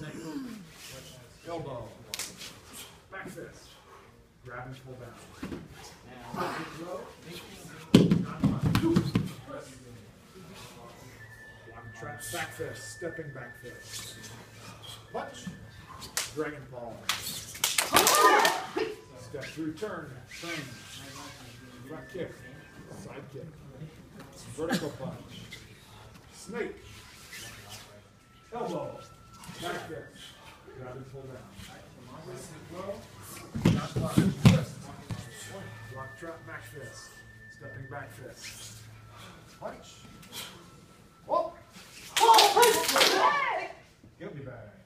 Snake. Elbow. Back fist. Grab and pull down. Block trap, back fist. Stepping back fist. Punch. Dragon ball. Step through turn. Turn. Front kick. Side kick. Vertical punch. Snake. Elbow. Back fist. Grab and pull down. Drop block. Twist. Block trap back fist. Stepping back fist. Punch. Oh! Guilty bag.